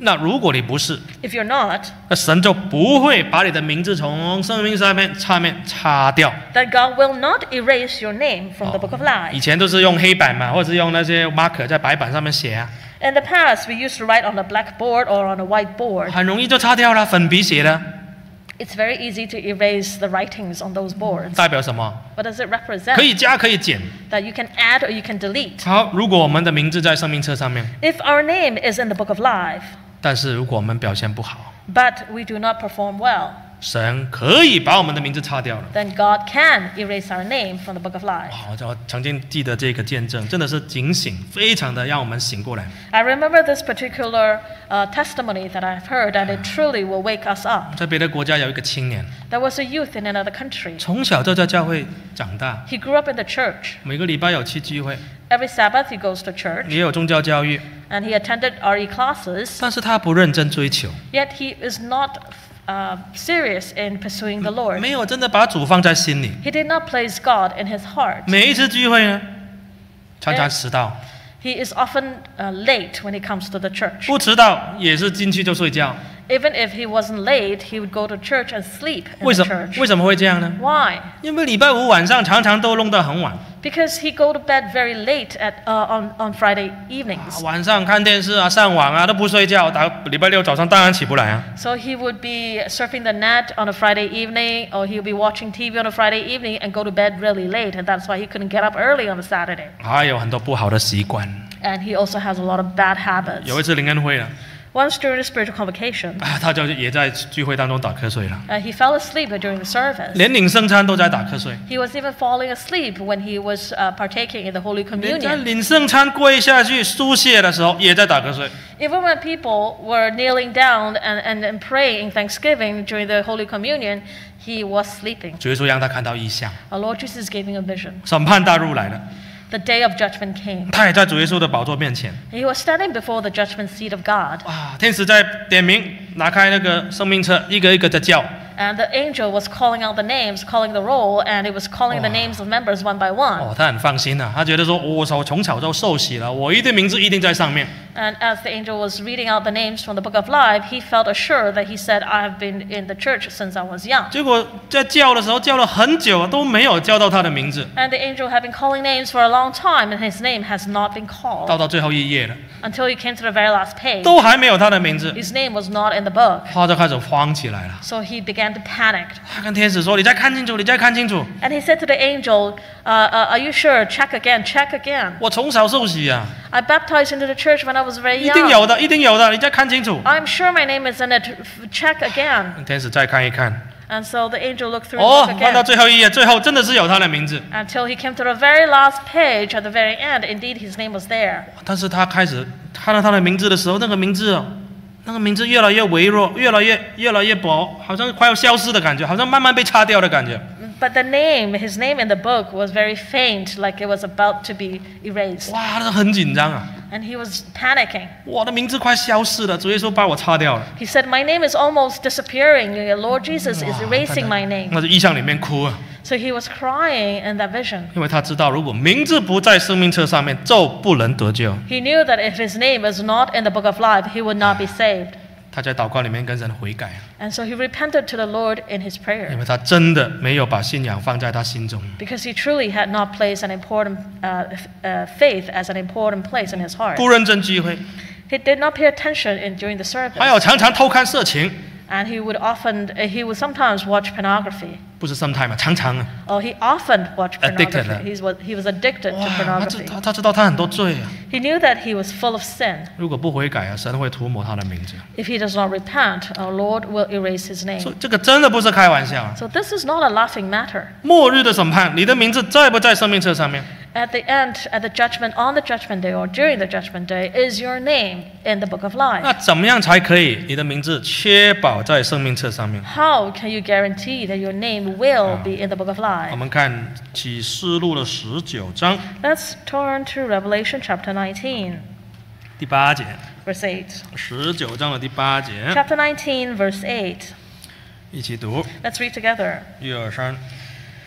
那如果你不是， If you're not, 那神就不会把你的名字从生命上面上面擦掉。 then God will not erase your name from the book of 以 life. 前都是用黑板嘛，或者是用那些 marker 在白板上面写啊， In the past, we used to write on a blackboard or on a whiteboard. 很容易就擦掉了，粉笔写的， It's very easy to erase the writings on those boards. 代表什么？ What does it 可 represent? 以加可以减。 That you can add or you can delete. 好，如果我们的名字在生命册上面， If our name is in the book of life, 但是如果我们表现不好， but we do not perform well, 神可以把我们的名字擦掉了。 then God can erase our name from the book of life. 哇，我就曾经记得这个见证，真的是警醒，非常的让我们醒过来。 I remember this particular uh, testimony that I've heard, and it truly will wake us up. 在别的国家有一个青年， There was a youth in another country. 从小就在教会长大， He grew up in the church. 每个礼拜有去聚会， Every Sabbath he goes to church, 也有宗教教育， and he attended R E classes, 但是他不认真追求， yet he is not uh, serious in pursuing the Lord. 没有真的把主放在心里。 He did not place God in his heart. 每一次聚会呢，常常迟到， He is often uh, late when he comes to the church. 不迟到也是进去就睡觉。 Even if he wasn't late, he would go to church and sleep in 为 the 什么 church. 为什么会这样呢？ Why? 因为礼拜五晚上常常都弄到很晚， Because he go to bed very late at uh, on on Friday 啊 evenings. 晚上看电视啊、上网啊都不睡觉，打礼拜六早上当然起不来啊。 So he would be surfing the net on a Friday evening, or he would be watching T V on a Friday evening and go to bed really late, and that's why he couldn't get up early on a Saturday. 还有很多不好的习惯。 And he also has a lot of bad habits. 有一次灵恩会了， Once during the spiritual convocation, 啊，他就也在聚会当中打瞌睡了， uh, he fell asleep during the service. 连领圣餐都在打瞌睡。 He was even falling asleep when he was uh, partaking in the Holy 连在 Communion. 领圣餐跪下去书写的时候，也在打瞌睡。 Even when people were kneeling down and, and, and praying Thanksgiving during the Holy Communion, he was sleeping. 主耶稣让他看到异象， Our Lord Jesus gave him a vision. 审判大入来了， The day of judgment came. 他也在主耶稣的宝座面前。 He was standing before the judgment seat of God. 哇，天使在点名，拿开那个生命册，一个一个的叫。 And the angel was calling out the names, calling the roll, and it was calling the Wow. names of members one by one. 哦，他很放心啊，他觉得说，我从从小就受洗了，我一定名字一定在上面。 And as the angel was reading out the names from the book of life, he felt assured that he said, I have been in the church since I was young. 结果在叫的时候叫了很久，都没有叫到他的名字。 And the angel had been calling names for a long time, and his name has not been 到 called 到最后一页了， until he came to the very last page. 都还没有他的名字， His name was not in the book. 他就开始慌起来了。 So he began to panic. 他跟天使说：“你再看清楚，你再看清楚， And he said to the angel, uh, uh, Are you sure? Check again, check again. 我从小受洗啊， I baptized into the church when I was very 一定 young. 有的，一定有的，你再看清楚。 I'm sure my name is in it. Check again. ” 天使再看一看， And so the angel looked through 哦 the book， 翻到 again 最后一页，最后真的是有他的名字。 until he came to the very last page at the very end. Indeed, his name was there. 但是他开始看到他的名字的时候，那个名字哦，那个名字越来越微弱，越来越越来越薄，好像快要消失的感觉，好像慢慢被擦掉的感觉。 But the name, his name in the book was very faint, like it was about to be erased. 哇，他很紧张啊！ And he was panicking. 我的名字快消失了，主耶稣把我擦掉了。 He said, My name is almost disappearing. Lord Jesus is erasing my 那 name. 在异象里面哭啊， So he was crying in that vision. 因为他知道，如果名字不在生命册上面，就不能得救。 He knew that if his name is not in the book of life, he would not be saved. 他在祷告里面跟神悔改， And so he repented to the Lord in his 因 prayer 为他真的没有把信仰放在他心中。 because he truly had not placed an important uh, uh, faith as an important place in his heart. 不认真聚会， He did not pay attention in, during the 还有 service. 常常偷看色情， And he would often, uh, he would sometimes watch pornography. 不是 sometime 嘛，常常啊。 Or he often watched Addicted, pornography. He's, what- he was addicted to 哇，他知 pornography. 他他知道他很多罪啊， He knew that he was full of sin. 如果不悔改啊，神会涂抹他的名字。 If he does not repent, our Lord will erase his 所 name. 以这个真的不是开玩笑啊！ So this is not a laughing matter. 末日的审判，你的名字在不在生命册上面？ At the end, at the judgment, on the judgment day or during the judgment day, is your name in the book of 那 life. 怎么样才可以你的名字确保在生命册上面？ How can you guarantee that your name will be in the book of 我 life? 们看启示录的十九章 Let's turn to Revelation chapter nineteen, 第八节， verse eight. 十九章的第八节， Chapter nineteen, verse eight. 一起读， Let's read together. 一二三。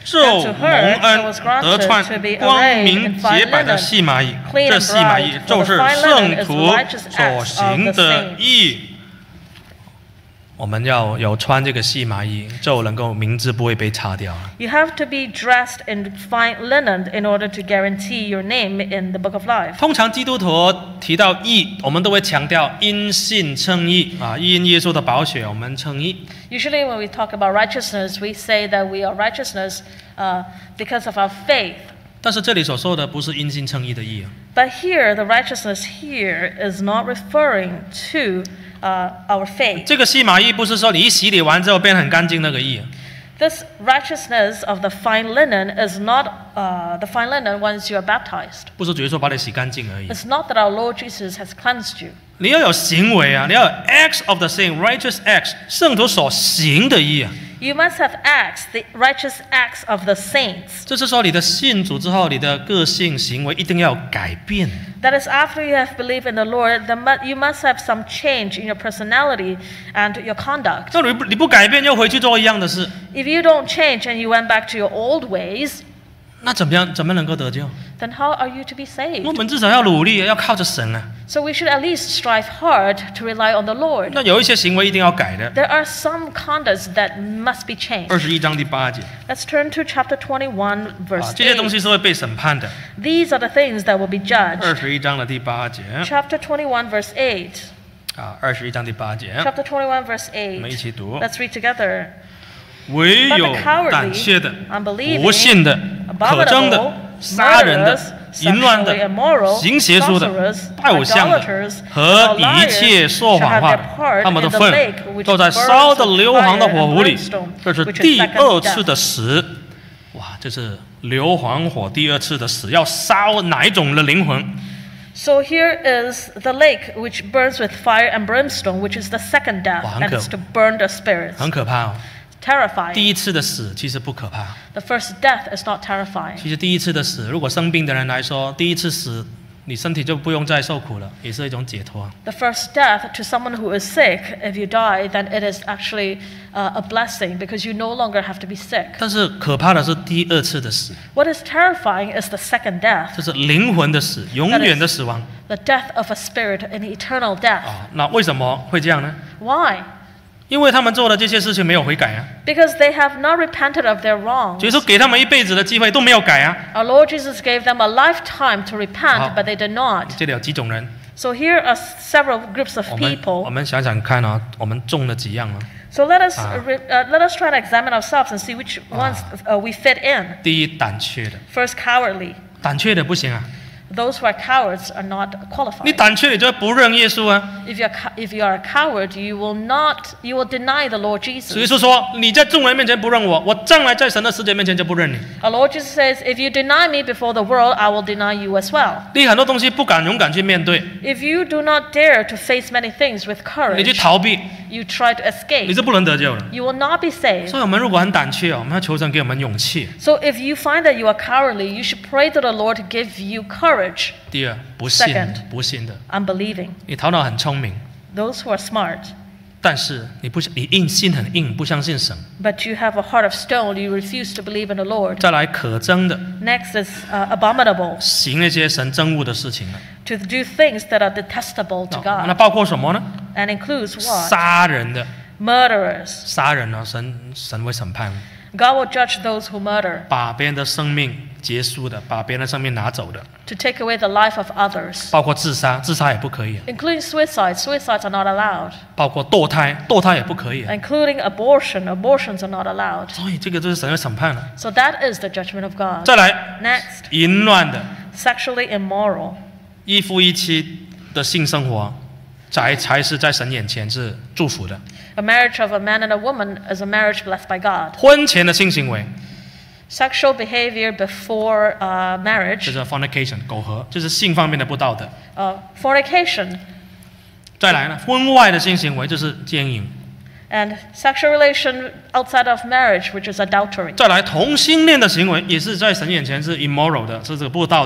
受蒙恩得穿光明洁白的细麻衣，这细麻衣就是圣徒所行的义。我们要有穿这个细麻衣，就能够名字不会被擦掉。 You have to be dressed in fine linen in order to guarantee your name in the book of life. 通常基督徒提到义，我们都会强调因信称义啊，因耶稣的宝血我们称义。 Usually, when we talk about righteousness, we say that we are righteousness uh, because of our faith. 但是这里所说的不是因信称义的义。 But here, the righteousness here is not referring to uh, our faith. 这个细麻衣不是说你一洗礼完之后变很干净那个义。 This righteousness of the fine linen is not uh, the fine linen once you are baptized. 不是主耶稣把你洗干净而已。 It's not that our Lord Jesus has cleansed you. 你要有行为啊，你要有 acts of the saint, righteous acts， 圣徒所行的义啊。 You must have acts, the righteous acts of the saints. 这是说你的信主之后，你的个性行为一定要改变。 That is, after you have believed in the Lord, you must have some change in your personality and your conduct. 那你不你不改变，又回去做一样的事。 If you don't change and you went back to your old ways, 那怎么样？怎么能够得救？ Then how are you to be saved? 我们至少要努力，要靠着神啊。 So we should at least strive hard to rely on the Lord. 那有一些行为一定要改的。 There are some conducts that must be changed. 二十一章第八节。 Let's turn to chapter twenty-one, verse eight. 这些东西是会被审判的。 These are the things that will be judged. 二十一章的第八节。 Chapter twenty-one, verse eight. 啊，二十一章第八节。 Chapter twenty-one, verse eight. 我们一起读。 Let's read together. 唯有胆怯的、不信的、可憎的、杀人的、淫乱的、行邪术的、拜偶像的和一切说谎话的，他们的份都在烧的硫磺的火湖里。这是第二次的死。哇，这是硫磺火第二次的死，要烧哪一种的灵魂？ So here is the lake which burns with fire and brimstone, which is the second death, and is to burn the spirits. 很可怕哦。 Terrifying. 第一次的死其实不可怕。 The first death is not terrifying. 其实第一次的死，如果生病的人来说，第一次死，你身体就不用再受苦了，也是一种解脱。 The first death to someone who is sick, if you die, then it is actually uh, a blessing because you no longer have to be sick. 但是可怕的是第二次的死。 What is terrifying is the second death. 这是灵魂的死，永远的死亡。 The death of a spirit, an eternal death. 啊，那为什么会这样呢？ Why? 因为他们做的这些事情没有悔改啊。 Because they have not repented of their wrongs. 所以说给他们一辈子的机会都没有改啊。 Our Lord Jesus gave them a lifetime to repent, but they did not. 这里有几种人。 So here are several groups of 我们 people. 我们想想看啊，我们中了几样啊？ So let us uh, uh, let us try to examine ourselves and see which ones uh, we fit in. 第一，胆怯的。 First, cowardly. 胆怯的不行啊。 Those who are cowards are not qualified. 你胆怯，你就不认耶稣啊。 If you are if you are a coward, you will not you will deny the Lord Jesus. 所以说说你在众人面前不认我，我将来在神的世界面前就不认你。 Our Lord Jesus says, "If you deny me before the world, I will deny you as well." 你很多东西不敢勇敢去面对。 If you do not dare to face many things with 你去 courage, 逃避， you try to 你 escape. 是不能得救的。 You will not be saved. 所以我们如果很胆怯哦，我们要求神给我们勇气。 So if you find that you are cowardly, you should pray to the Lord to give you courage. 第二，不信 Second 不信的， Unbelieving. 你头脑很聪明， Those who are smart, 但是你不你硬心很硬，不相信神。 but you have a heart of stone, you refuse to believe in the Lord. 再来可憎的， Next is uh, abominable, 行那些神憎恶的事情了。 to do things that are detestable to 那 God, 包括什么呢？ and includes what? 杀人的， Murderers. 杀人啊，神神会审判。 God will judge those who murder, 把别人的生命结束的，把别人的生命拿走的， to take away the life of others, 包括自杀，自杀也不可以， including suicide. Suicides are not allowed, 包括堕胎，堕胎也不可以。 including abortion. Abortions are not allowed. 所以这个就是神的审判了。 So that is the judgment of God. 再来， Next, 淫乱的， sexually immoral. 一夫一妻的性生活，才才是在神眼前是祝福的。 A marriage of a man and a woman is a marriage blessed by God. 婚前的性行为， Sexual behavior before uh, 这 marriage, 是 fornication 苟合，就是性方面的不道德。 uh, fornication, 再来呢，婚外的性行为就是奸淫。 and sexual relation outside of marriage, which is adultery. 再来，同性恋的行为也是在神眼前是 immoral 的，是这个不道德的。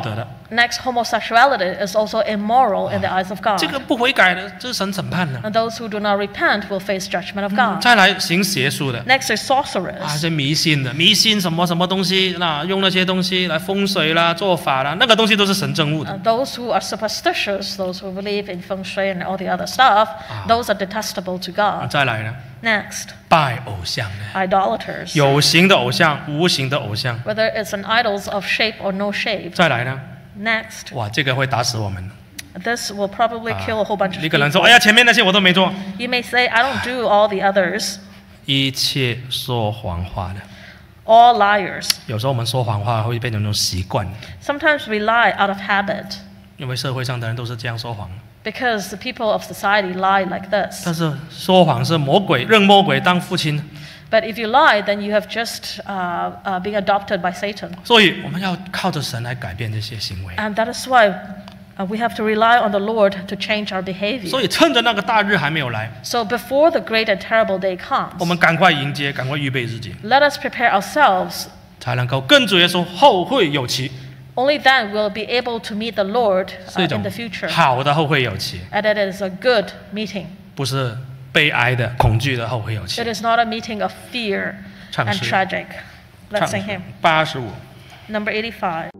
Next, homosexuality is also immoral in the eyes of God. 这个不悔改的，这是神审判的。 And those who do not repent will face judgment of God. 再来行邪术的， Next is sorcerers. 啊，这迷信的，迷信什么什么东西，那用那些东西来风水啦、做法啦，那个东西都是神憎恶的。 Uh, those who are superstitious, those who believe in feng shui and all the other stuff, those are detestable to 啊 God. 再来呢， Next, 拜偶像的， idolaters. 有形的偶像，无形的偶像。 Whether it's an idols of shape or no shape. 再来呢， Next, 哇，这个会打死我们。 this will probably kill a whole bunch of 一个人说：“ people. 哎呀，前面那些我都没做。 You may say, I don't do all the others. ” 一切说谎话的， All liars. 有时候我们说谎话会变成一种习惯， Sometimes we lie out of habit 因为社会上的人都是这样说谎。 because the people of society lie like 但 this. 是说谎是魔鬼，认魔鬼当父亲， But if you lie, then you have just uh, uh, been adopted by Satan. 所以我们要靠着神来改变这些行为。 And that is why uh, we have to rely on the Lord to change our 所 behavior. 以趁着那个大日还没有来， So before the great and terrible day 我 comes, 们赶快迎接，赶快预备自己， let us prepare ourselves. 才能够跟主耶稣后会有期， Only then we'll be able to meet the Lord 是一 uh, 种 in the future. 好的后会有期， And it is a good meeting. 不是悲哀的、恐惧的后会有期 It。is not a meeting of fear 唱 and 诗 tragic. Let's sing him. 八十五。 Number eighty-five.